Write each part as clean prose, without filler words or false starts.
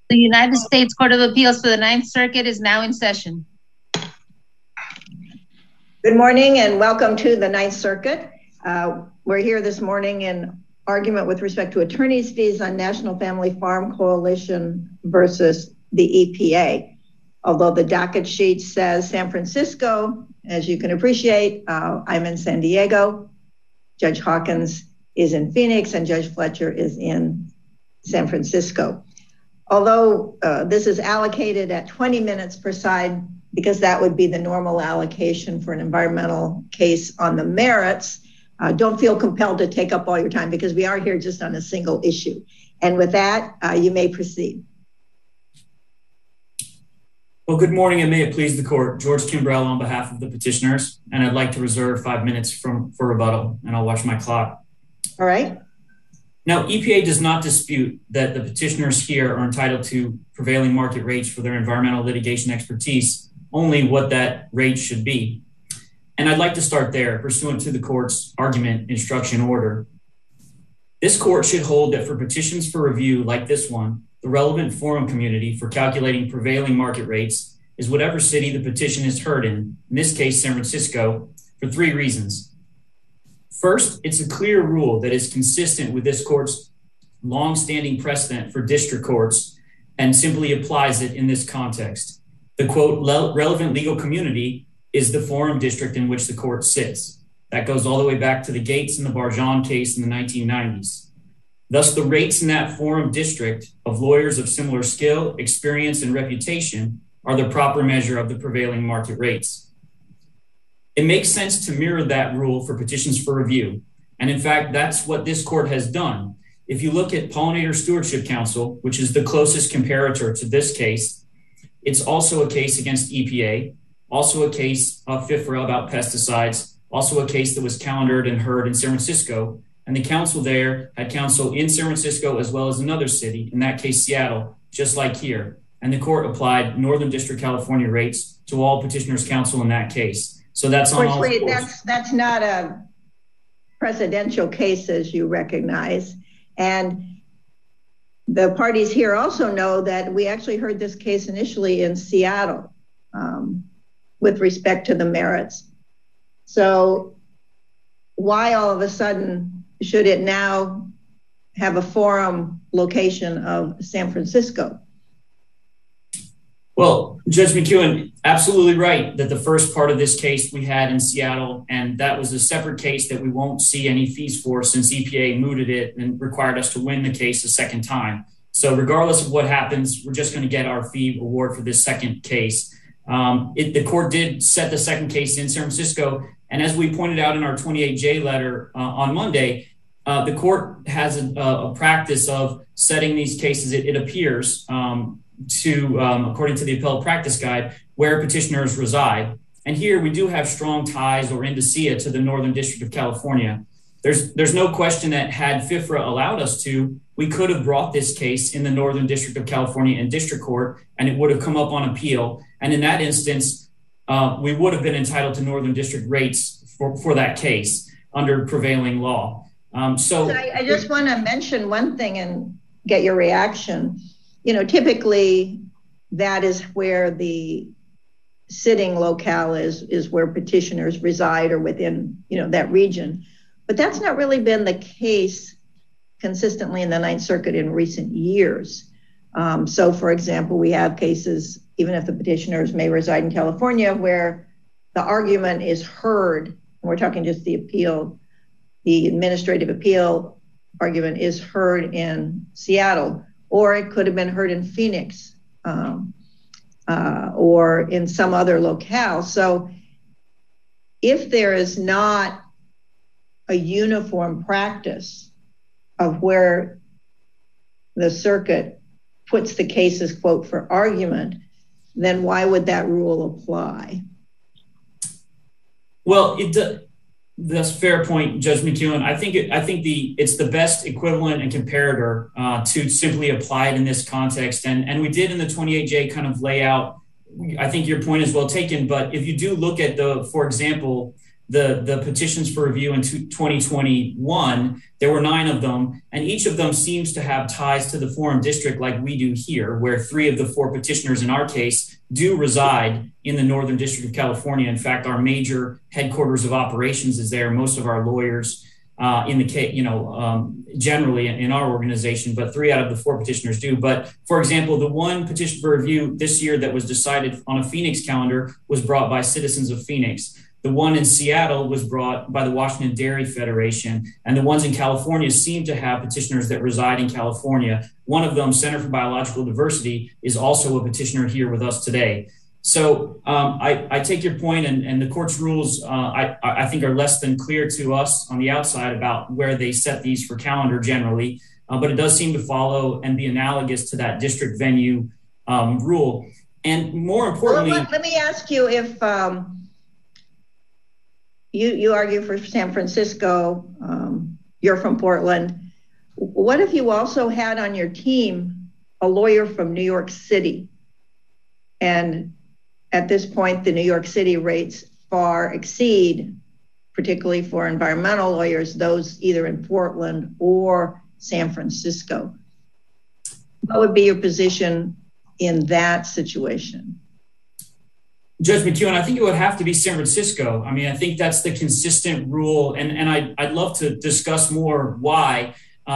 The United States Court of Appeals for the Ninth Circuit is now in session. Good morning and welcome to the Ninth Circuit. We're here this morning in argument with respect to attorney's fees on National Family Farm Coalition versus the EPA. Although the docket sheet says San Francisco, as you can appreciate, I'm in San Diego. Judge Hawkins is in Phoenix and Judge Fletcher is in San Francisco. Although this is allocated at 20 minutes per side, because that would be the normal allocation for an environmental case on the merits, don't feel compelled to take up all your time because we are here just on a single issue. And with that, you may proceed. Well, good morning and may it please the court. George Kimbrell on behalf of the petitioners, and I'd like to reserve 5 minutes for rebuttal, and I'll watch my clock. All right. Now, EPA does not dispute that the petitioners here are entitled to prevailing market rates for their environmental litigation expertise, only what that rate should be. And I'd like to start there, pursuant to the court's argument instruction order. This court should hold that for petitions for review like this one, the relevant forum community for calculating prevailing market rates is whatever city the petition is heard in this case, San Francisco, for 3 reasons. First, it's a clear rule that is consistent with this court's long-standing precedent for district courts and simply applies it in this context. The quote, relevant legal community is the forum district in which the court sits. That goes all the way back to the Gates and the Barjan case in the 1990s. Thus, the rates in that forum district of lawyers of similar skill, experience, and reputation are the proper measure of the prevailing market rates. It makes sense to mirror that rule for petitions for review. And in fact, that's what this court has done. If you look at Pollinator Stewardship Council, which is the closest comparator to this case, it's also a case against EPA, also a case of FIFRA about pesticides, also a case that was calendared and heard in San Francisco. And the council there had counsel in San Francisco as well as another city, in that case, Seattle, just like here. And the court applied Northern District California rates to all petitioners' counsel in that case. So that's on all that's not a presidential case, as you recognize. And the parties here also know that we actually heard this case initially in Seattle with respect to the merits. So why all of a sudden should it now have a forum location of San Francisco? Well, Judge McEwen, absolutely right that the first part of this case we had in Seattle, and that was a separate case that we won't see any fees for since EPA mooted it and required us to win the case a second time. So regardless of what happens, we're just going to get our fee award for this second case. The court did set the second case in San Francisco, and as we pointed out in our 28J letter on Monday, the court has a practice of setting these cases, it appears, according to the appellate practice guide, where petitioners reside. And here we do have strong ties or indicia to the Northern District of California. There's no question that had FIFRA allowed us to, we could have brought this case in the Northern District of California in district court, and it would have come up on appeal. And in that instance, we would have been entitled to Northern District rates for that case under prevailing law. So I just want to mention one thing and get your reaction. You know, typically that is where the sitting locale is where petitioners reside or within, that region. But that's not really been the case consistently in the Ninth Circuit in recent years. So, for example, we have cases, even if the petitioners may reside in California, where the argument is heard, and we're talking just the appeal, the administrative appeal argument is heard in Seattle, or it could have been heard in Phoenix or in some other locale. So if there is not a uniform practice of where the circuit puts the cases, quote, for argument, then why would that rule apply? Well, that's a fair point, Judge McEwen. I think it's the best equivalent and comparator to simply apply it in this context. And we did in the 28J kind of lay out, I think your point is well taken, but if you do look at for example, the petitions for review in 2021, there were 9 of them, and each of them seems to have ties to the forum district like we do here, where 3 of the 4 petitioners in our case do reside in the Northern District of California. In fact, our major headquarters of operations is there. Most of our lawyers in the case, generally in our organization, but 3 out of the 4 petitioners do. But for example, the one petition for review this year that was decided on a Phoenix calendar was brought by citizens of Phoenix. The one in Seattle was brought by the Washington Dairy Federation, and the ones in California seem to have petitioners that reside in California. One of them, Center for Biological Diversity, is also a petitioner here with us today. So I take your point, and the court's rules, I think, are less than clear to us on the outside about where they set these for calendar generally, but it does seem to follow and be analogous to that district venue rule. And more importantly— Well, let me ask you if you argue for San Francisco, you're from Portland. What if you also had on your team a lawyer from New York City? And at this point, the New York City rates far exceed, particularly for environmental lawyers, those either in Portland or San Francisco. What would be your position in that situation? Judge McEwen, I think it would have to be San Francisco. I mean, I think that's the consistent rule, and I'd love to discuss more why.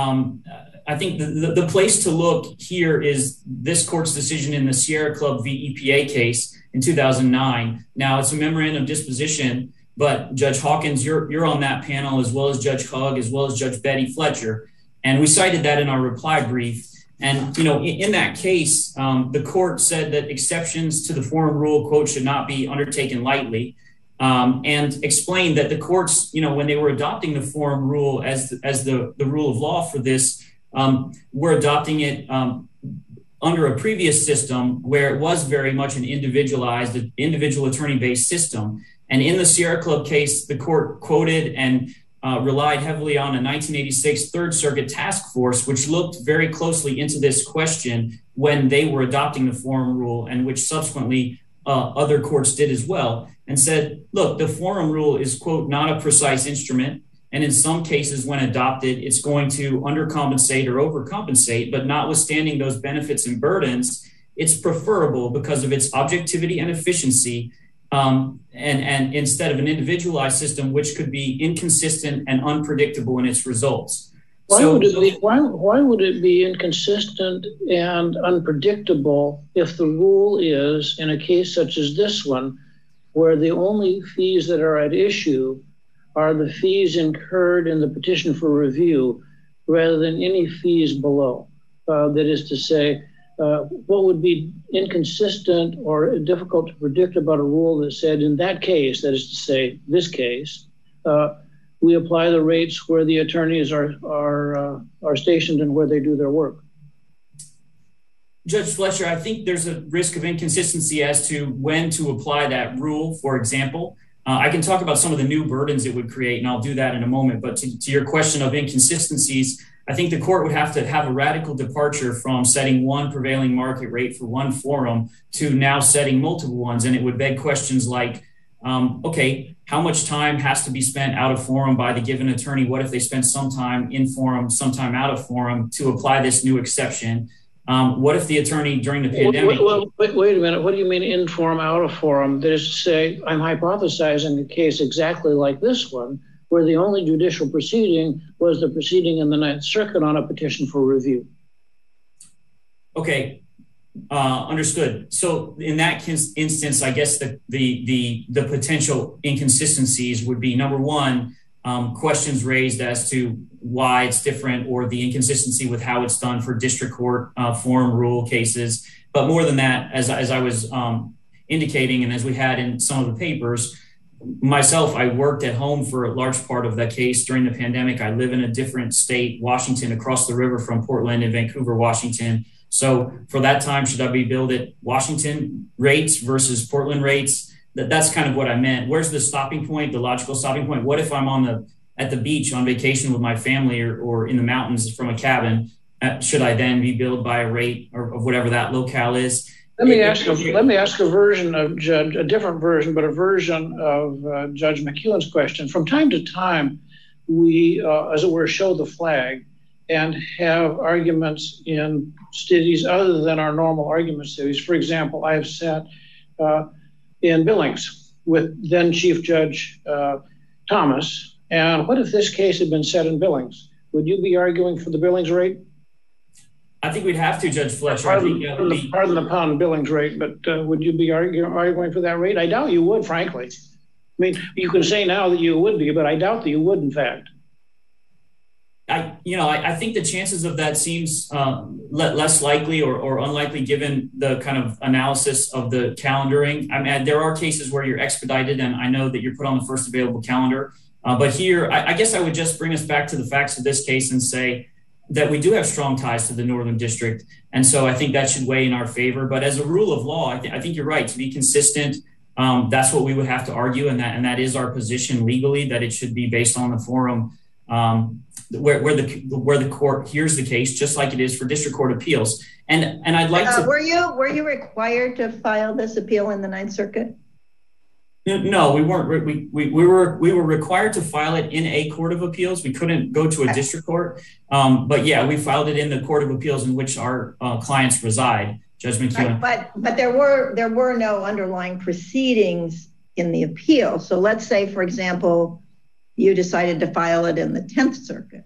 I think the place to look here is this court's decision in the Sierra Club v. EPA case in 2009. Now, it's a memorandum of disposition, but Judge Hawkins, you're on that panel, as well as Judge Hugg, as well as Judge Betty Fletcher. And we cited that in our reply brief. And, in that case, the court said that exceptions to the forum rule, quote, should not be undertaken lightly, and explained that the courts, when they were adopting the forum rule as the rule of law for this, were adopting it under a previous system where it was very much an individualized, individual attorney-based system. And in the Sierra Club case, the court quoted and relied heavily on a 1986 Third Circuit task force, which looked very closely into this question when they were adopting the forum rule, and which subsequently other courts did as well, and said, look, the forum rule is, quote, not a precise instrument. And in some cases, when adopted, it's going to undercompensate or overcompensate, but notwithstanding those benefits and burdens, it's preferable because of its objectivity and efficiency, and instead of an individualized system, which could be inconsistent and unpredictable in its results. Why would it be inconsistent and unpredictable if the rule is, in a case such as this one, where the only fees that are at issue are the fees incurred in the petition for review rather than any fees below? That is to say, what would be inconsistent or difficult to predict about a rule that said in that case, that is to say, this case, we apply the rates where the attorneys are stationed and where they do their work? Judge Fletcher, I think there's a risk of inconsistency as to when to apply that rule. For example, I can talk about some of the new burdens it would create, and I'll do that in a moment. But to your question of inconsistencies, I think the court would have to have a radical departure from setting one prevailing market rate for one forum to now setting multiple ones. And it would beg questions like, okay, how much time has to be spent out of forum by the given attorney? What if they spend some time in forum, some time out of forum to apply this new exception? What if the attorney during the pandemic— Wait a minute. What do you mean in forum, out of forum? That is to say, I'm hypothesizing a case exactly like this one, where the only judicial proceeding was the proceeding in the Ninth Circuit on a petition for review. Okay, understood. So in that instance, I guess the potential inconsistencies would be, number one, questions raised as to why it's different, or the inconsistency with how it's done for district court forum rule cases. But more than that, as I was indicating, and as we had in some of the papers, myself, I worked at home for a large part of that case during the pandemic. I live in a different state, Washington, across the river from Portland and Vancouver, Washington. So for that time, should I be billed at Washington rates versus Portland rates? That's kind of what I meant. Where's the stopping point, the logical stopping point? What if I'm at the beach on vacation with my family, or in the mountains from a cabin? Should I then be billed by a rate or of whatever that locale is? Let me ask a version of Judge, a different version, but a version of Judge McEwen's question. From time to time, we, as it were, show the flag and have arguments in cities other than our normal argument cities. For example, I have sat in Billings with then Chief Judge Thomas. And what if this case had been set in Billings? Would you be arguing for the Billings rate? I think we'd have to, Judge Fletcher. Pardon the pun, Billings rate, but would you be arguing for that rate? I doubt you would, frankly. I mean, you can say now that you would be, but I doubt that you would, in fact. I think the chances of that seems less likely or unlikely given the kind of analysis of the calendaring. I mean, there are cases where you're expedited, and I know that you're put on the first available calendar. But here, I guess I would just bring us back to the facts of this case and say that we do have strong ties to the Northern District. And so I think that should weigh in our favor. But as a rule of law, I think you're right. To be consistent, that's what we would have to argue. And that is our position legally, that it should be based on the forum where the court hears the case, just like it is for district court appeals. And I'd like to... Were you required to file this appeal in the Ninth Circuit? No, we weren't. We were required to file it in a court of appeals. We couldn't go to a district court. But yeah, we filed it in the court of appeals in which our clients reside, Judge McEwen. Right, but there were no underlying proceedings in the appeal. So let's say, for example, you decided to file it in the 10th Circuit,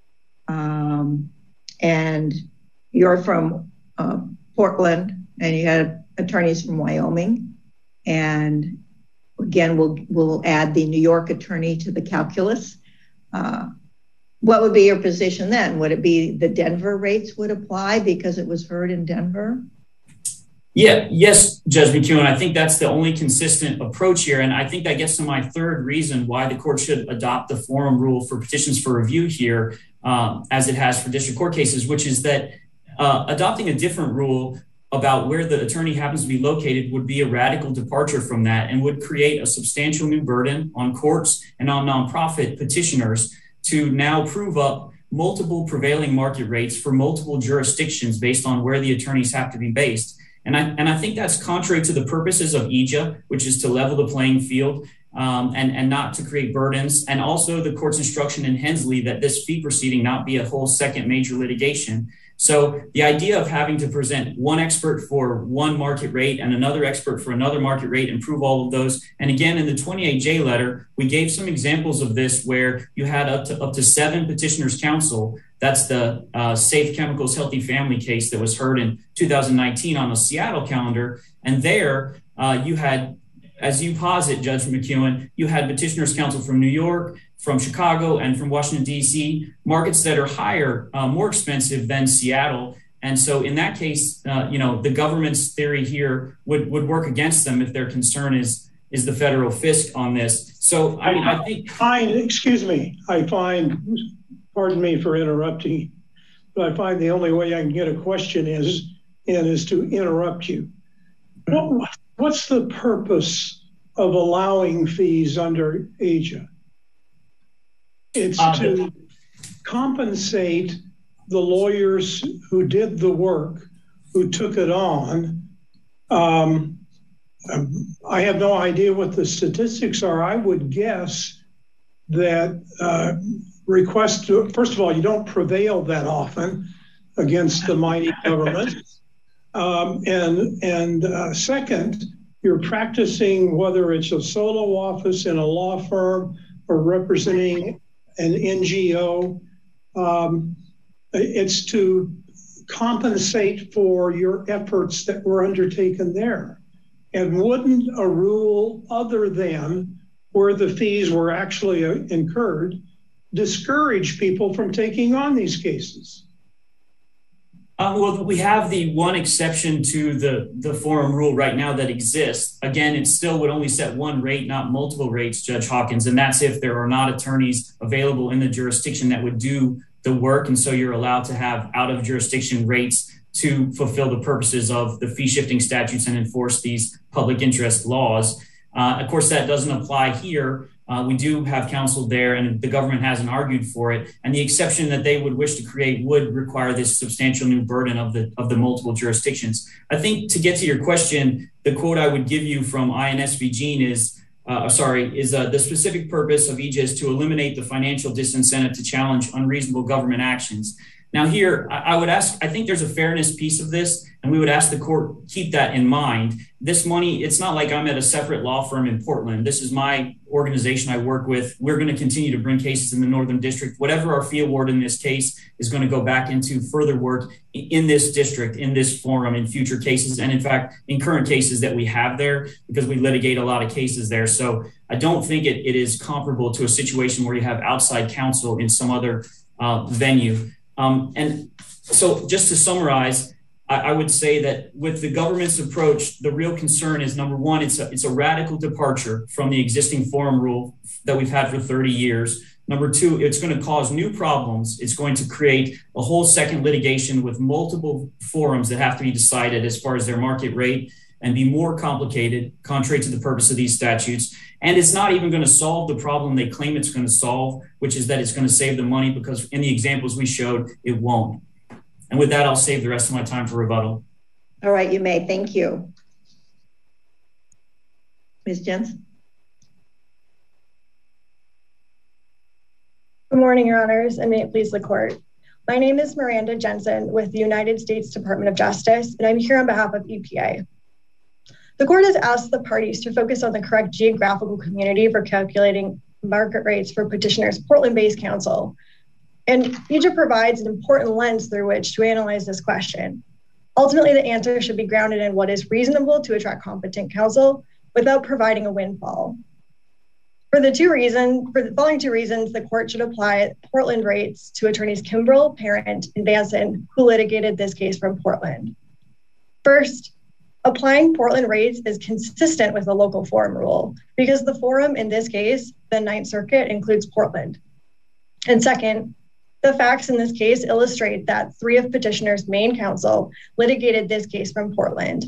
and you're from Portland, and you had attorneys from Wyoming, and again, we'll add the New York attorney to the calculus. What would be your position then? Would it be the Denver rates would apply because it was heard in Denver? Yes, Judge McEwen. I think that's the only consistent approach here. And I think that gets to my third reason why the court should adopt the forum rule for petitions for review here, as it has for district court cases, which is that adopting a different rule about where the attorney happens to be located would be a radical departure from that and would create a substantial new burden on courts and on nonprofit petitioners to now prove up multiple prevailing market rates for multiple jurisdictions based on where the attorneys have to be based. And I think that's contrary to the purposes of EJA, which is to level the playing field and not to create burdens. And also the court's instruction in Hensley that this fee proceeding not be a whole second major litigation. So the idea of having to present one expert for one market rate and another expert for another market rate and prove all of those. And again, in the 28J letter, we gave some examples of this where you had up to 7 petitioners counsel. That's the Safe Chemicals Healthy Family case that was heard in 2019 on the Seattle calendar. And there you had, as you posit, Judge McEwen, you had petitioners counsel from New York, from Chicago, and from Washington, D.C., markets that are higher, more expensive than Seattle. And so in that case, the government's theory here would work against them if their concern is the federal fisc on this. So I think... Pardon me for interrupting, but I find the only way I can get a question is to interrupt you. What's the purpose of allowing fees under EJA? It's to compensate the lawyers who did the work, who took it on. I have no idea what the statistics are. I would guess that request to, first of all, you don't prevail that often against the mighty government. And second, you're practicing, whether it's a solo office in a law firm or representing an NGO, it's to compensate for your efforts that were undertaken there. And wouldn't a rule other than where the fees were actually incurred discourage people from taking on these cases? Well, we have the one exception to the forum rule right now that exists. Again, it still would only set one rate, not multiple rates, Judge Hawkins, and that's if there are not attorneys available in the jurisdiction that would do the work. And so you're allowed to have out of jurisdiction rates to fulfill the purposes of the fee shifting statutes and enforce these public interest laws. Of course, that doesn't apply here We do have counsel there, and the government hasn't argued for it. And the exception that they would wish to create would require this substantial new burden of the multiple jurisdictions. I think to get to your question, the quote I would give you from INS v. Gene is the specific purpose of EJA is to eliminate the financial disincentive to challenge unreasonable government actions. Now here, I would ask, I think there's a fairness piece of this, and we would ask the court, keep that in mind. This money, it's not like I'm at a separate law firm in Portland. This is my organization I work with. We're going to continue to bring cases in the Northern District. Whatever our fee award in this case is going to go back into further work in this district, in this forum, in future cases, and in fact, in current cases that we have there, because we litigate a lot of cases there. So I don't think it is comparable to a situation where you have outside counsel in some other venue. And so just to summarize, I would say that with the government's approach, the real concern is, number one, it's a radical departure from the existing forum rule that we've had for 30 years. Number two, it's going to cause new problems. It's going to create a whole second litigation with multiple forums that have to be decided as far as their market rate and be more complicated, contrary to the purpose of these statutes. And it's not even going to solve the problem they claim it's going to solve, which is that it's going to save the money, because in the examples we showed, it won't. And with that, I'll save the rest of my time for rebuttal. All right, you may. Thank you. Ms. Jensen. Good morning, Your Honors, and may it please the court. My name is Miranda Jensen with the United States Department of Justice, and I'm here on behalf of EPA. The court has asked the parties to focus on the correct geographical community for calculating market rates for petitioners' Portland-based counsel. And EJA provides an important lens through which to analyze this question. Ultimately, the answer should be grounded in what is reasonable to attract competent counsel without providing a windfall. For the following two reasons, the court should apply Portland rates to attorneys Kimbrell, Parent, and Vanson, who litigated this case from Portland. First, applying Portland rates is consistent with the local forum rule because the forum in this case, the Ninth Circuit, includes Portland. And second, the facts in this case illustrate that three of petitioners' main counsel litigated this case from Portland.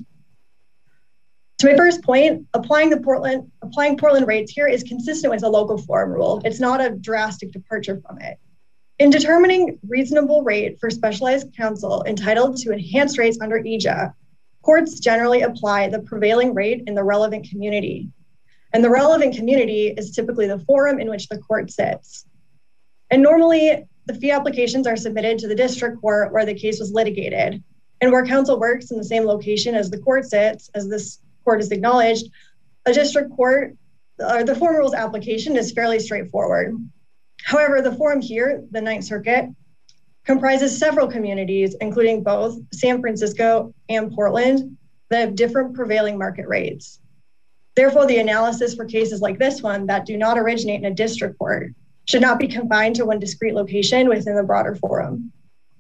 To my first point, applying Portland rates here is consistent with the local forum rule. It's not a drastic departure from it. In determining reasonable rate for specialized counsel entitled to enhanced rates under EJA, courts generally apply the prevailing rate in the relevant community. And the relevant community is typically the forum in which the court sits. And normally, the fee applications are submitted to the district court where the case was litigated. And where counsel works in the same location as the court sits, as this court is acknowledged, a district court, the forum rules application is fairly straightforward. However, the forum here, the Ninth Circuit, comprises several communities, including both San Francisco and Portland, that have different prevailing market rates. Therefore, the analysis for cases like this one that do not originate in a district court should not be confined to one discrete location within the broader forum.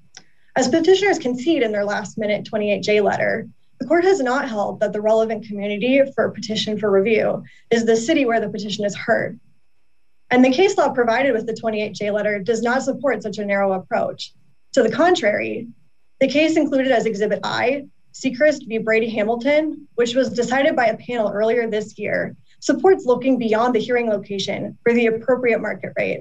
As petitioners concede in their last-minute 28J letter, the court has not held that the relevant community for a petition for review is the city where the petition is heard. And the case law provided with the 28J letter does not support such a narrow approach. To the contrary, the case included as Exhibit I, Sechrist v. Brady Hamilton, which was decided by a panel earlier this year, supports looking beyond the hearing location for the appropriate market rate.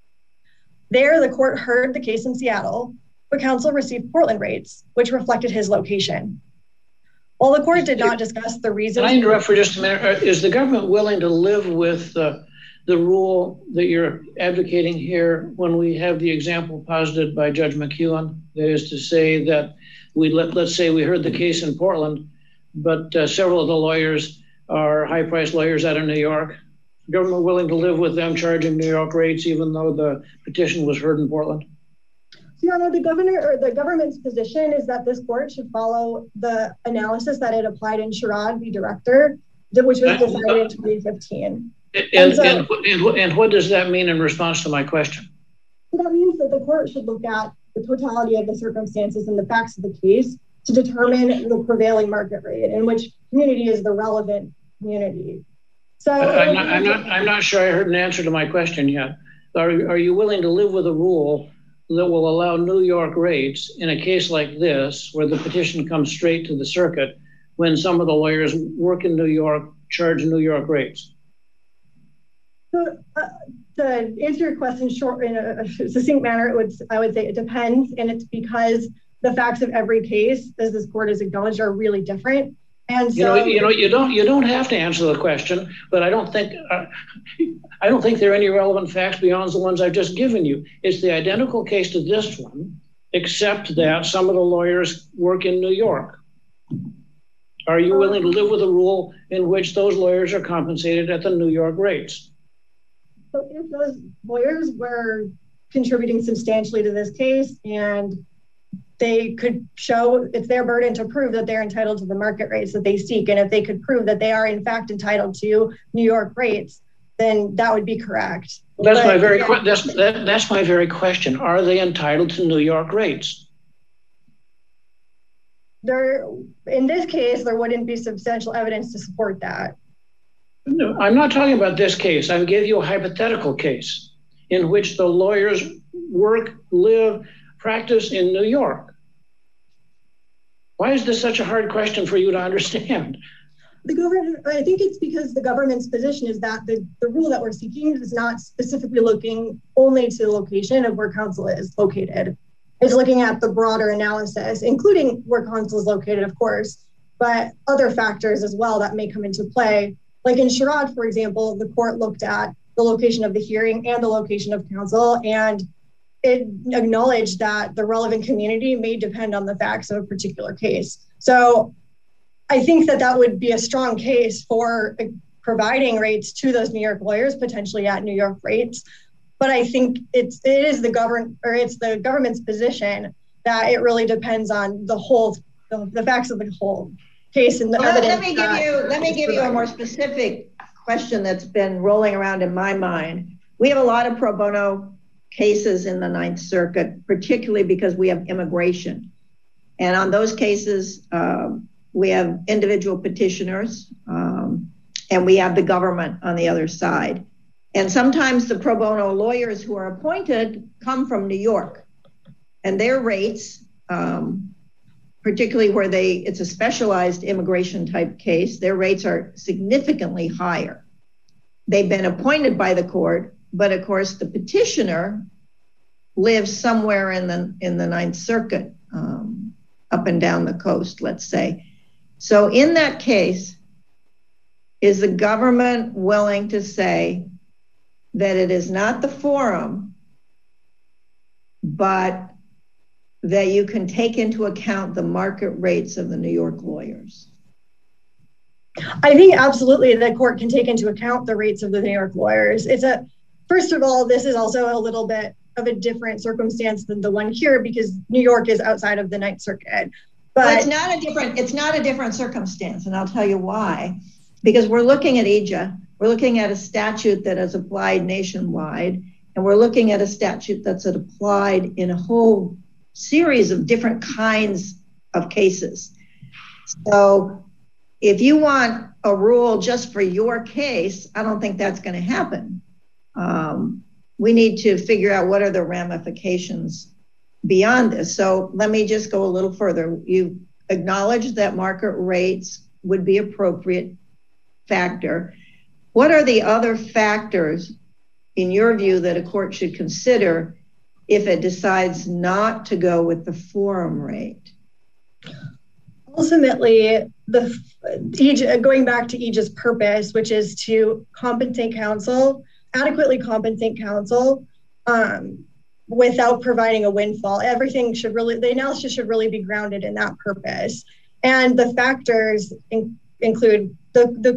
There, the court heard the case in Seattle, but counsel received Portland rates, which reflected his location. While the court did not discuss the reasons— Can I interrupt for just a minute? Is the government willing to live with the rule that you're advocating here when we have the example posited by Judge McEwen? That is to say that let's say we heard the case in Portland, but several of the lawyers are high-priced lawyers out of New York. Government willing to live with them charging New York rates even though the petition was heard in Portland? Your Honor, the government's position is that this court should follow the analysis that it applied in Sherrod v. Director, which was decided in 2015. And what does that mean in response to my question? That means that the court should look at the totality of the circumstances and the facts of the case to determine the prevailing market rate and which community is the relevant community. So I'm not sure I heard an answer to my question yet. Are you willing to live with a rule that will allow New York rates in a case like this, where the petition comes straight to the circuit, when some of the lawyers work in New York, charge New York rates? So, to answer your question short in a succinct manner, I would say it depends, and it's because the facts of every case, as this court has acknowledged, are really different. And so, you don't have to answer the question, but I don't think there are any relevant facts beyond the ones I've just given you. It's the identical case to this one, except that some of the lawyers work in New York. Are you willing to live with a rule in which those lawyers are compensated at the New York rates? So if those lawyers were contributing substantially to this case and they could show, it's their burden to prove that they're entitled to the market rates that they seek, and if they could prove that they are in fact entitled to New York rates, then that would be correct. That's my very question. Are they entitled to New York rates? In this case, there wouldn't be substantial evidence to support that. No, I'm not talking about this case. I gave you a hypothetical case in which the lawyers work, live, practice in New York. Why is this such a hard question for you to understand? I think it's because the government's position is that the rule that we're seeking is not specifically looking only to the location of where counsel is located. It's looking at the broader analysis, including where counsel is located, of course, but other factors as well that may come into play. Like in Sherrod, for example, the court looked at the location of the hearing and the location of counsel, and it acknowledged that the relevant community may depend on the facts of a particular case. So I think that would be a strong case for providing rates to those New York lawyers, potentially at New York rates. But I think it's the government's position that it really depends on the facts of the whole case and the evidence. Let me give you a more specific question that's been rolling around in my mind. We have a lot of pro bono cases in the Ninth Circuit, particularly because we have immigration. And on those cases, we have individual petitioners, and we have the government on the other side. And sometimes the pro bono lawyers who are appointed come from New York, and their rates, particularly where it's a specialized immigration type case, their rates are significantly higher. They've been appointed by the court, but of course the petitioner lives somewhere in the Ninth Circuit, up and down the coast, let's say. So in that case, is the government willing to say that it is not the forum, but that you can take into account the market rates of the New York lawyers? I think absolutely the court can take into account the rates of the New York lawyers. First of all, this is also a little bit of a different circumstance than the one here because New York is outside of the Ninth Circuit. But it's not a different circumstance, and I'll tell you why. Because we're looking at EJA, we're looking at a statute that is applied nationwide, and we're looking at a statute that's applied in a whole series of different kinds of cases. So if you want a rule just for your case, I don't think that's going to happen. We need to figure out what are the ramifications beyond this. So let me just go a little further. You acknowledge that market rates would be appropriate factor. What are the other factors, in your view, that a court should consider if it decides not to go with the forum rate? Ultimately, going back to EJA's purpose, which is to adequately compensate counsel without providing a windfall. The analysis should really be grounded in that purpose. And the factors include the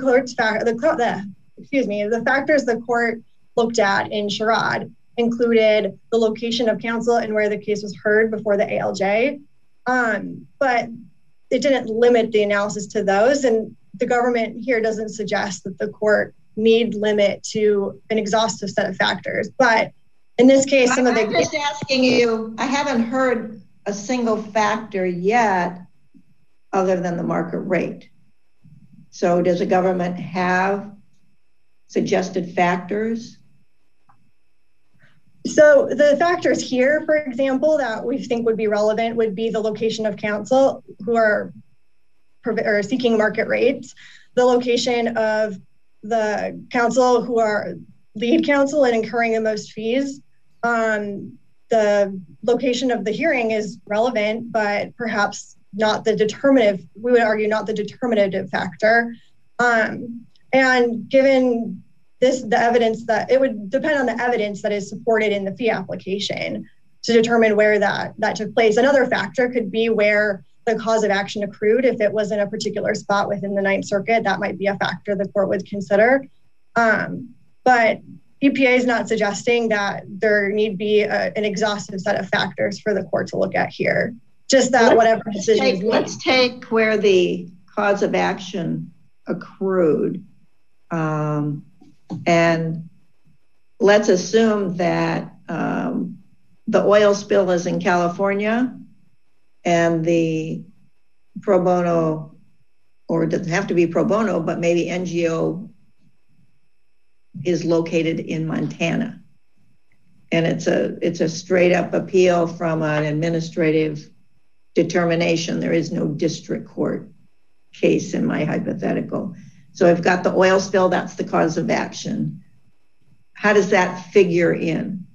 factors the court looked at in Sherrod included the location of counsel and where the case was heard before the ALJ. But it didn't limit the analysis to those. And the government here doesn't suggest that the court need limit to an exhaustive set of factors. But in this case, I'm just asking you, I haven't heard a single factor yet other than the market rate. So does the government have suggested factors? So the factors here, for example, that we think would be relevant would be the location of counsel who are seeking market rates, the location of the counsel who are lead counsel and incurring the most fees, the location of the hearing is relevant, but perhaps not the determinative, we would argue not the determinative factor. And given this, the evidence that it would depend on the evidence that is supported in the fee application to determine where that took place. Another factor could be where the cause of action accrued. If it was in a particular spot within the Ninth Circuit, that might be a factor the court would consider. But EPA is not suggesting that there need be an exhaustive set of factors for the court to look at here. Just that whatever decision is made. Let's take where the cause of action accrued. And let's assume that the oil spill is in California and the pro bono, or it doesn't have to be pro bono, but maybe NGO is located in Montana. And it's a straight up appeal from an administrative determination. There is no district court case in my hypothetical. So I've got the oil spill, that's the cause of action. How does that figure in?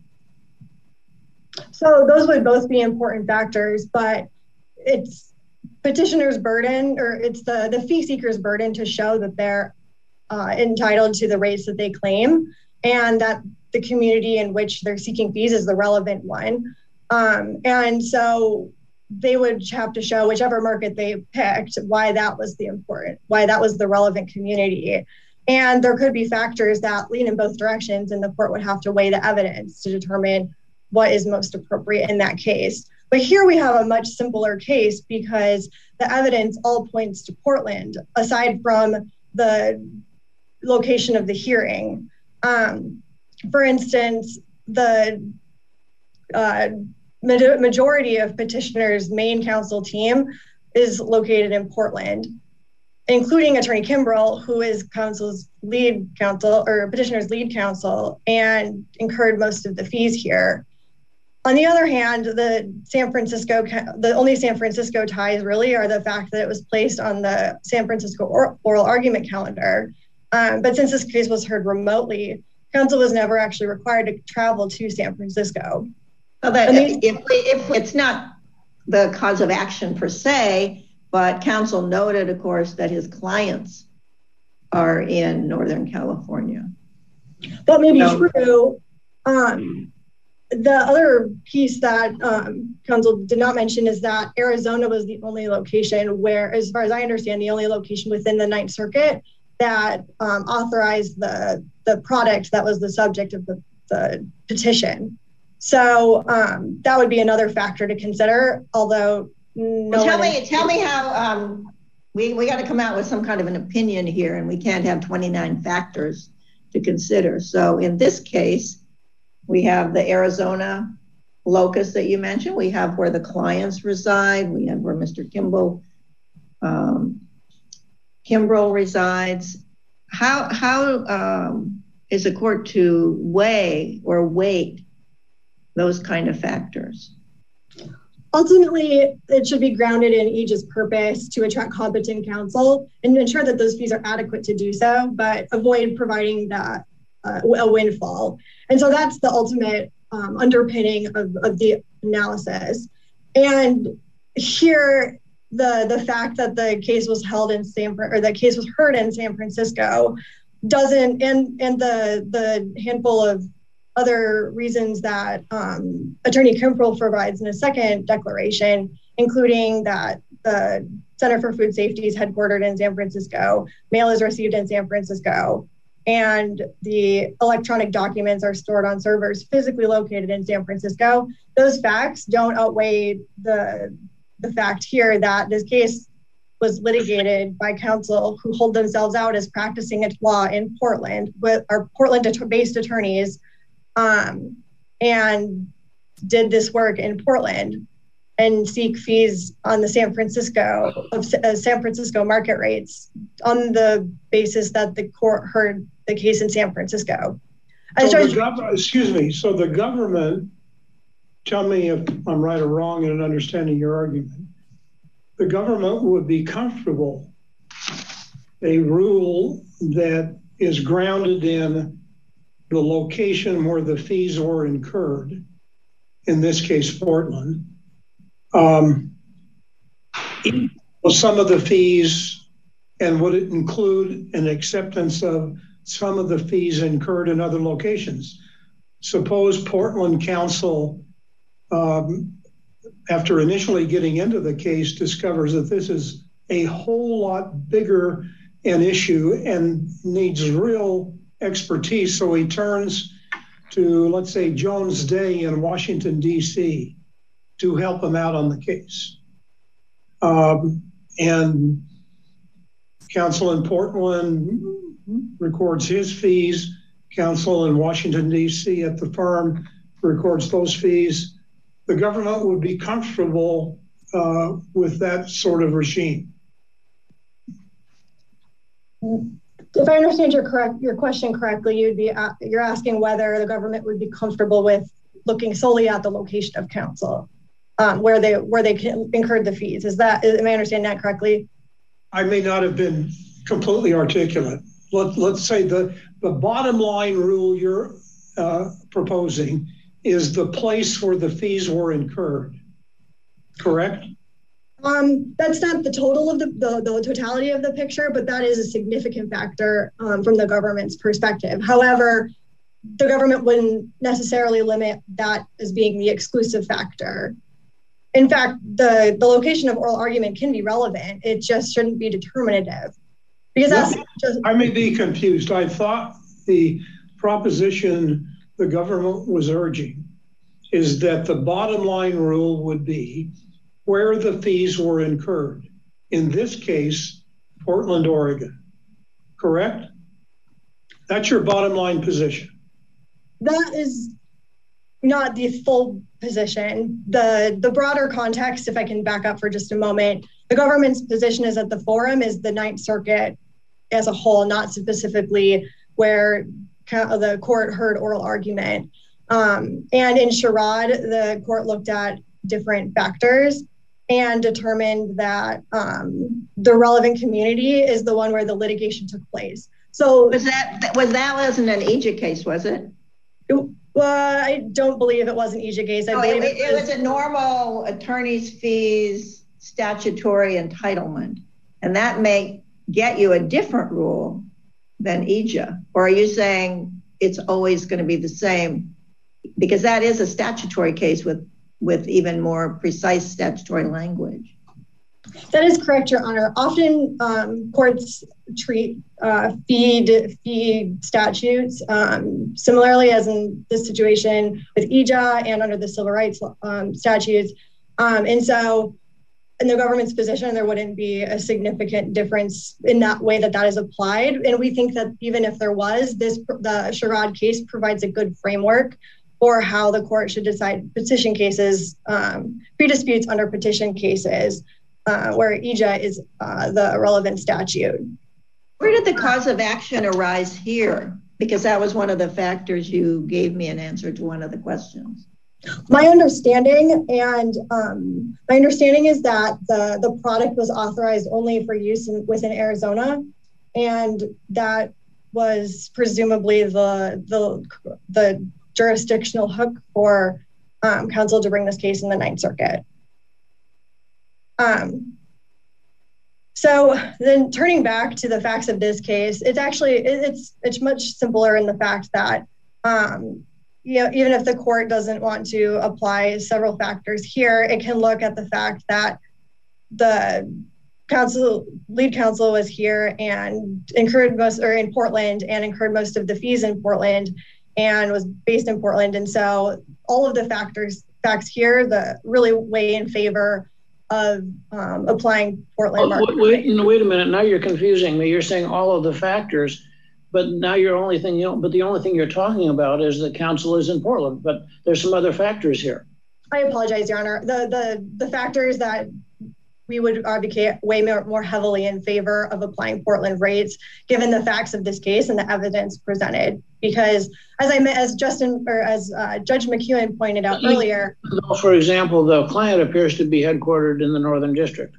So those would both be important factors, but it's petitioner's burden, or it's the fee seeker's burden to show that they're entitled to the rates that they claim, and that the community in which they're seeking fees is the relevant one. And so they would have to show whichever market they picked, why that was the relevant community. And there could be factors that lean in both directions, and the court would have to weigh the evidence to determine what is most appropriate in that case. But here we have a much simpler case because the evidence all points to Portland, aside from the location of the hearing. For instance, the majority of petitioner's main counsel team is located in Portland, including Attorney Kimbrell, who is petitioner's lead counsel and incurred most of the fees here. On the other hand, the only San Francisco ties really are the fact that it was placed on the San Francisco oral argument calendar. But since this case was heard remotely, counsel was never actually required to travel to San Francisco. Well, if it's not the cause of action per se, but counsel noted, of course, that his clients are in Northern California. That may be true. The other piece that counsel did not mention is that Arizona was the only location where, as far as I understand, the only location within the Ninth Circuit that authorized the product that was the subject of the petition. So that would be another factor to consider, although tell me how we got to come out with some kind of an opinion here, and we can't have 29 factors to consider. So in this case, we have the Arizona locus that you mentioned. We have where the clients reside. We have where Mr. Kimbrell resides. How is a court to weigh or weight those kind of factors? Ultimately, it should be grounded in EJ's purpose to attract competent counsel and ensure that those fees are adequate to do so, but avoid providing that a windfall. And so that's the ultimate underpinning of the analysis. And here, the fact that the case was heard in San Francisco doesn't, and the handful of other reasons that Attorney Kimbrell provides in a second declaration, including that the Center for Food Safety is headquartered in San Francisco, mail is received in San Francisco, and the electronic documents are stored on servers physically located in San Francisco. Those facts don't outweigh the fact here that this case was litigated by counsel who hold themselves out as practicing law in Portland, with our Portland-based attorneys, and did this work in Portland and seek fees on the San Francisco market rates on the basis that the court heard the case in San Francisco. So the government, tell me if I'm right or wrong in understanding your argument, the government would be comfortable a rule that is grounded in the location where the fees were incurred, in this case, Portland, some of the fees, and would it include an acceptance of some of the fees incurred in other locations? Suppose Portland Council, after initially getting into the case, discovers that this is a whole lot bigger an issue and needs real expertise. So he turns to, let's say, Jones Day in Washington, D.C. to help him out on the case. And counsel in Portland records his fees. Counsel in Washington, D.C. at the firm records those fees. The government would be comfortable with that sort of regime. If I understand your question correctly, you're asking whether the government would be comfortable with looking solely at the location of counsel, where they incurred the fees. Am I understanding that correctly? I may not have been completely articulate. Let's say the bottom line rule you're proposing is the place where the fees were incurred, correct? That's not the total of the totality of the picture, but that is a significant factor from the government's perspective. However, the government wouldn't necessarily limit that as being the exclusive factor. In fact, the location of oral argument can be relevant. It just shouldn't be determinative. Because I may be confused. I thought the proposition the government was urging is that the bottom line rule would be where the fees were incurred. In this case, Portland, Oregon, correct? That's your bottom line position. That is not the full position. The broader context, if I can back up for just a moment, the government's position is that the forum is the Ninth Circuit as a whole, not specifically where the court heard oral argument. And in Sherrod, the court looked at different factors and determined that the relevant community is the one where the litigation took place. So that wasn't an EJA case, was it? Well, I don't believe it was an EJA case. I believe it was a normal attorney's fees statutory entitlement, and that may get you a different rule than EJA. Or are you saying it's always going to be the same? Because that is a statutory case with even more precise statutory language. That is correct, Your Honor. Often courts treat fee statutes similarly as in this situation with EJA and under the civil rights statutes. And so in the government's position, there wouldn't be a significant difference in that way that is applied. And we think that even if there was, the Sherrod case provides a good framework for how the court should decide petition cases, pre-disputes under petition cases, where EJA is the relevant statute. Where did the cause of action arise here? Because that was one of the factors you gave me an answer to one of the questions. My understanding is that the product was authorized only for use within Arizona, and that was presumably the jurisdictional hook for counsel to bring this case in the Ninth Circuit. So then turning back to the facts of this case, it's much simpler in the fact that even if the court doesn't want to apply several factors here, it can look at the fact that the lead counsel was here and incurred in Portland and incurred most of the fees in Portland and was based in Portland. And so all of the facts here that really weigh in favor of applying Portland. Wait a minute. Now you're confusing me. You're saying all of the factors, but now the only thing you're talking about is that counsel is in Portland, but there's some other factors here. I apologize, Your Honor. The factors that we would advocate way more heavily in favor of applying Portland rates, given the facts of this case and the evidence presented. Because as Judge McEwen pointed out earlier. For example, the client appears to be headquartered in the Northern District.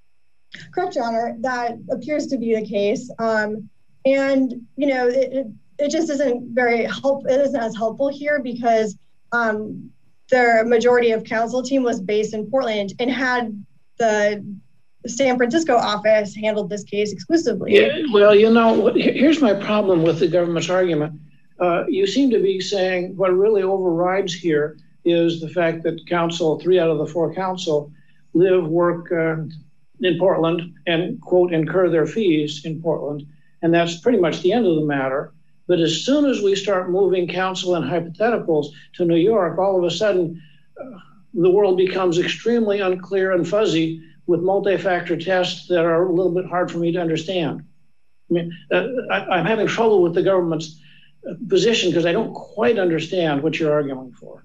Correct, Your Honor. That appears to be the case. And, it just isn't it isn't as helpful here because the majority of council team was based in Portland, and had the San Francisco office handled this case exclusively. Yeah, well, here's my problem with the government's argument. You seem to be saying what really overrides here is the fact that 3 out of the 4 council work in Portland and, quote, incur their fees in Portland. And that's pretty much the end of the matter. But as soon as we start moving council and hypotheticals to New York, all of a sudden, the world becomes extremely unclear and fuzzy with multi-factor tests that are a little bit hard for me to understand. I mean, I'm having trouble with the government's position because I don't quite understand what you're arguing for.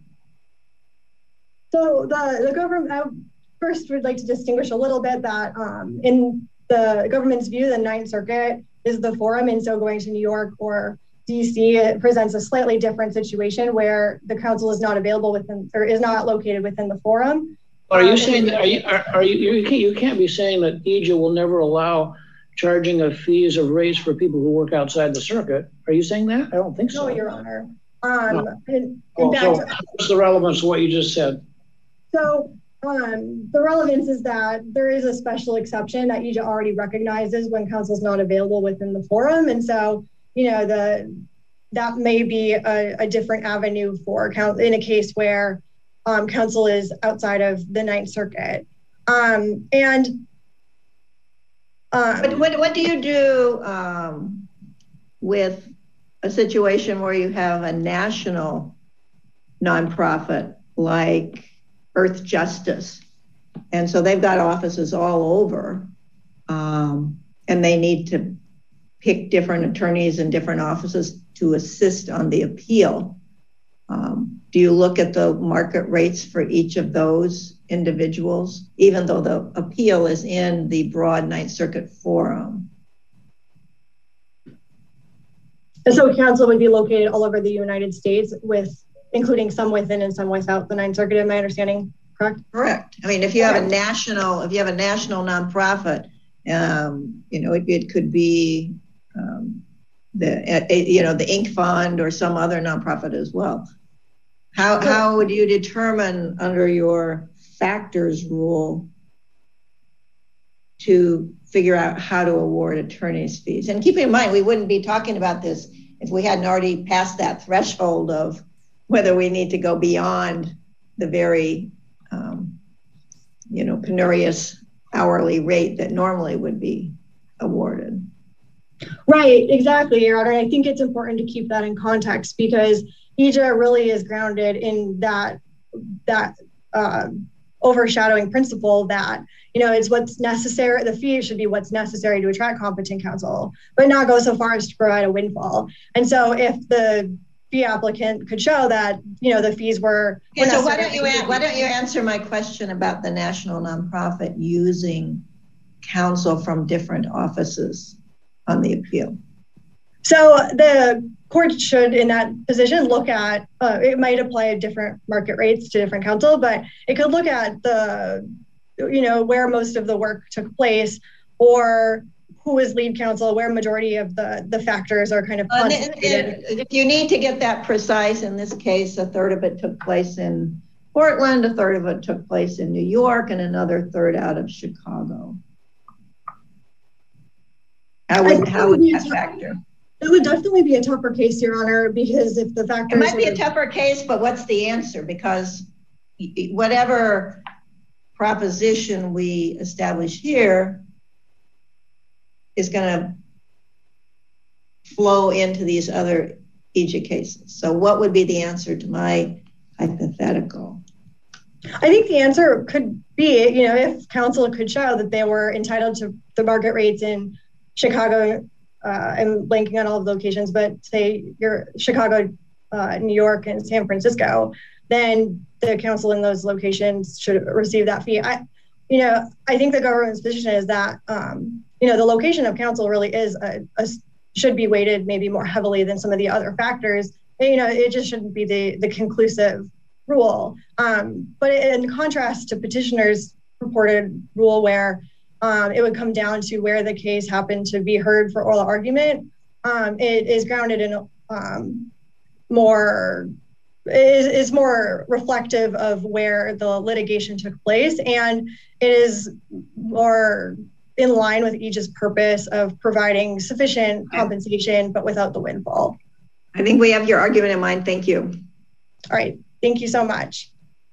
So the government, I first would like to distinguish a little bit that in the government's view, the Ninth Circuit is the forum, and so going to New York or DC, it presents a slightly different situation where the council is not available within, or is not located within the forum. Are you saying that you can't be saying that EJA will never allow charging of fees of rates for people who work outside the circuit? Are you saying that? I don't think so. No, Your Honor. So what's the relevance of what you just said? So the relevance is that there is a special exception that EJA already recognizes when council is not available within the forum. And so, that may be a different avenue for council in a case where council is outside of the Ninth Circuit. But what do you do with a situation where you have a national nonprofit like Earth Justice, and so they've got offices all over, and they need to pick different attorneys in different offices to assist on the appeal? Do you look at the market rates for each of those individuals, even though the appeal is in the broad Ninth Circuit forum? And so council would be located all over the United States, including some within and some without the Ninth Circuit. Am I understanding correct? Correct. I mean, if you have a national nonprofit, it could be the Ink Fund or some other nonprofit as well. How would you determine under your factors rule to figure out how to award attorney's fees? And keep in mind, we wouldn't be talking about this if we hadn't already passed that threshold of whether we need to go beyond the very, penurious hourly rate that normally would be awarded. Right, exactly, Your Honor. I think it's important to keep that in context because EJA really is grounded in that overshadowing principle that, it's what's necessary. The fee should be what's necessary to attract competent counsel, but not go so far as to provide a windfall. And so if the fee applicant could show that, the fees were so why don't you answer my question about the national nonprofit using counsel from different offices on the appeal? So the court should, in that position, look at, it might apply different market rates to different counsel, but it could look at where most of the work took place, or who is lead counsel, where majority of the factors are kind of concentrated. If you need to get that precise, in this case, a third of it took place in Portland, a third of it took place in New York, and another third out of Chicago. How would that factor? It would definitely be a tougher case, Your Honor, because if the factors... It might be a tougher case, but what's the answer? Because whatever proposition we establish here is going to flow into these other EJA cases. So what would be the answer to my hypothetical? I think the answer could be, if counsel could show that they were entitled to the market rates in Chicago, I'm blanking on all of the locations, but say you're Chicago, New York, and San Francisco, then the counsel in those locations should receive that fee. I think the government's position is that, the location of counsel really is should be weighted maybe more heavily than some of the other factors. It just shouldn't be the conclusive rule. But in contrast to petitioner's purported rule where it would come down to where the case happened to be heard for oral argument, it is grounded in is more reflective of where the litigation took place, and it is more in line with EJA's purpose of providing sufficient compensation, but without the windfall. I think we have your argument in mind. Thank you. All right. Thank you so much.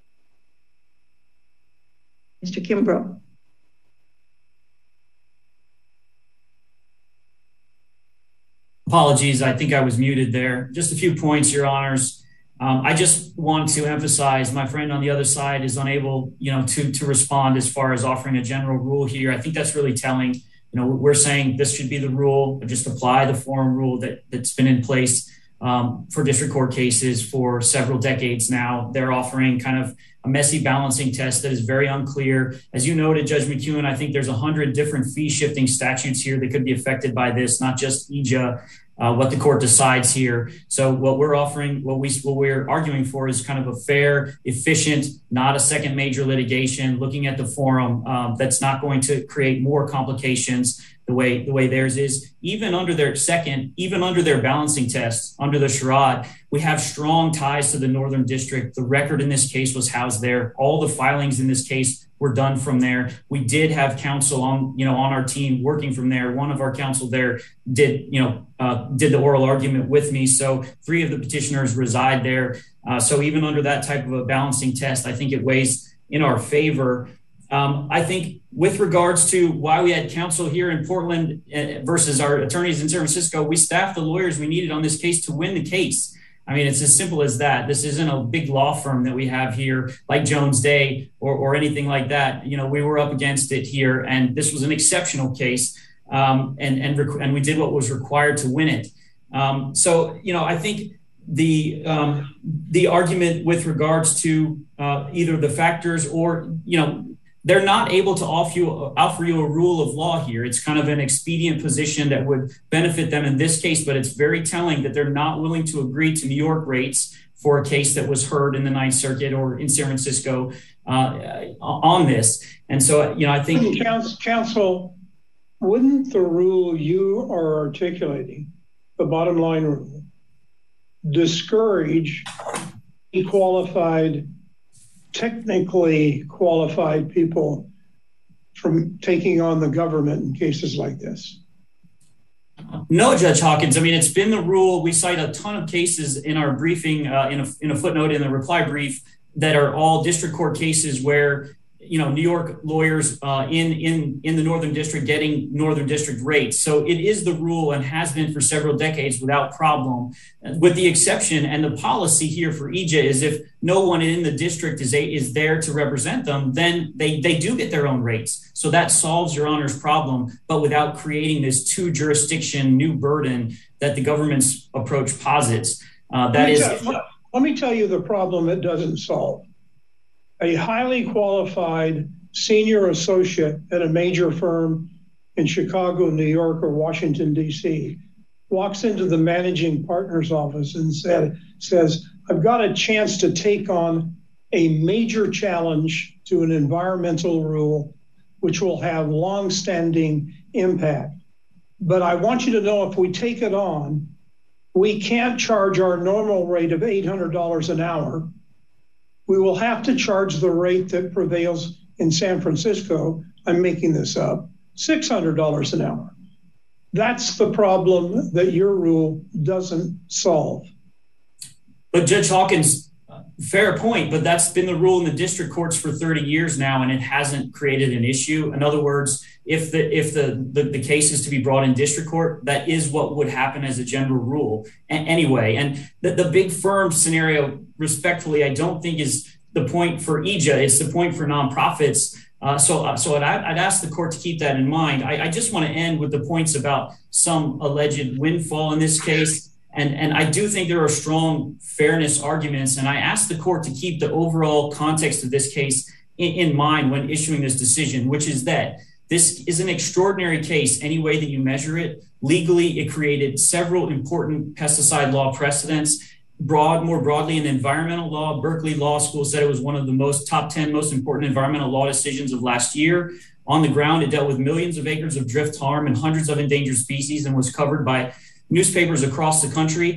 Mr. Kimbrough. Apologies, I think I was muted there. Just a few points, Your Honors. I just want to emphasize my friend on the other side is unable, to respond as far as offering a general rule here. I think that's really telling. We're saying this should be the rule, just apply the forum rule that's been in place for district court cases for several decades now. They're offering kind of a messy balancing test that is very unclear. As you noted, Judge McEwen, I think there's 100 different fee shifting statutes here that could be affected by this, not just EJA, what the court decides here. So what we're offering, what we're arguing for is kind of a fair, efficient, not a second major litigation, looking at the forum that's not going to create more complications the way theirs is. Even under their balancing test, under the charade, we have strong ties to the Northern District. The record in this case was housed there. All the filings in this case were done from there. We did have counsel on our team working from there. One of our counsel there did the oral argument with me. So 3 of the petitioners reside there. So even under that type of a balancing test, I think it weighs in our favor. I think with regards to why we had counsel here in Portland versus our attorneys in San Francisco, we staffed the lawyers we needed on this case to win the case. I mean, it's as simple as that. This isn't a big law firm that we have here like Jones Day or anything like that. We were up against it here, and this was an exceptional case, and we did what was required to win it. I think the argument with regards to either the factors or, they're not able to offer you a rule of law here. It's kind of an expedient position that would benefit them in this case, but it's very telling that they're not willing to agree to New York rates for a case that was heard in the Ninth Circuit or in San Francisco on this. And so, I think— Counsel, wouldn't the rule you are articulating, the bottom line rule, discourage technically qualified people from taking on the government in cases like this? No, Judge Hawkins. I mean, it's been the rule. We cite a ton of cases in our briefing, in a footnote in the reply brief, that are all district court cases where, New York lawyers in the Northern District getting Northern District rates. So it is the rule and has been for several decades without problem, with the exception, and the policy here for EJA is if no one in the district is there to represent them, then they do get their own rates. So that solves Your Honor's problem, but without creating this 2-jurisdiction new burden that the government's approach posits. Let me tell you the problem it doesn't solve. A highly qualified senior associate at a major firm in Chicago, New York, or Washington, D.C. walks into the managing partner's office and says, I've got a chance to take on a major challenge to an environmental rule, which will have long-standing impact. But I want you to know if we take it on, we can't charge our normal rate of $800 an hour. We will have to charge the rate that prevails in San Francisco. I'm making this up, $600 an hour. That's the problem that your rule doesn't solve. But Judge Hawkins, fair point, but that's been the rule in the district courts for 30 years now, and it hasn't created an issue. In other words, if the case is to be brought in district court, that is what would happen as a general rule anyway. And the big firm scenario, respectfully, I don't think is the point for EJA. It's the point for nonprofits. So I'd ask the court to keep that in mind. I just want to end with the points about some alleged windfall in this case. And I do think there are strong fairness arguments. And I ask the court to keep the overall context of this case in mind when issuing this decision, which is that this is an extraordinary case any way that you measure it. Legally, it created several important pesticide law precedents. More broadly in environmental law, Berkeley Law School said it was one of the top 10 most important environmental law decisions of last year. On the ground, it dealt with millions of acres of drift harm and hundreds of endangered species and was covered by newspapers across the country.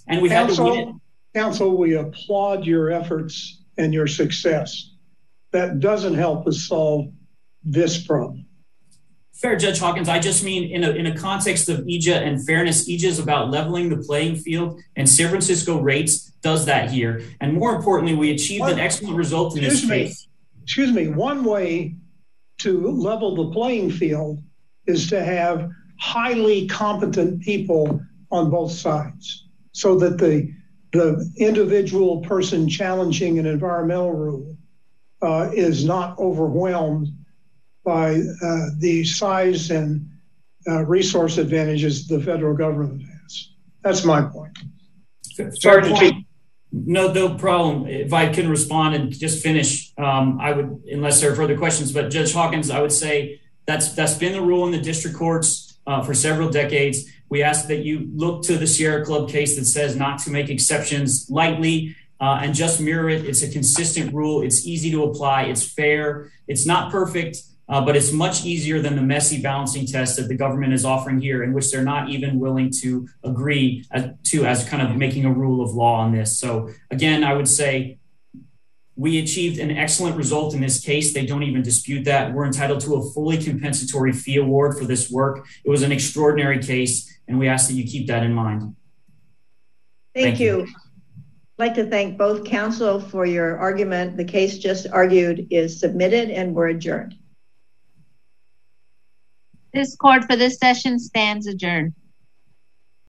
And we had to win it. Council, we applaud your efforts and your success. That doesn't help us solve this problem. Fair, Judge Hawkins. I just mean in a context of EJA and fairness, EJA is about leveling the playing field, and San Francisco rates does that here. And more importantly, we achieved an excellent result in this case. Excuse me, one way to level the playing field is to have highly competent people on both sides, so that the individual person challenging an environmental rule is not overwhelmed by the size and resource advantages the federal government has. That's my point. Fair point. No problem. If I can respond and just finish, I would, unless there are further questions, but Judge Hawkins, I would say that's been the rule in the district courts for several decades. We ask that you look to the Sierra Club case that says not to make exceptions lightly and just mirror it. It's a consistent rule. It's easy to apply. It's fair. It's not perfect, but it's much easier than the messy balancing test that the government is offering here, in which they're not even willing to agree as kind of making a rule of law on this. So again, I would say we achieved an excellent result in this case. They don't even dispute that. We're entitled to a fully compensatory fee award for this work. It was an extraordinary case, and we ask that you keep that in mind. Thank you. I'd like to thank both counsel for your argument. The case just argued is submitted, and we're adjourned. This court for this session stands adjourned.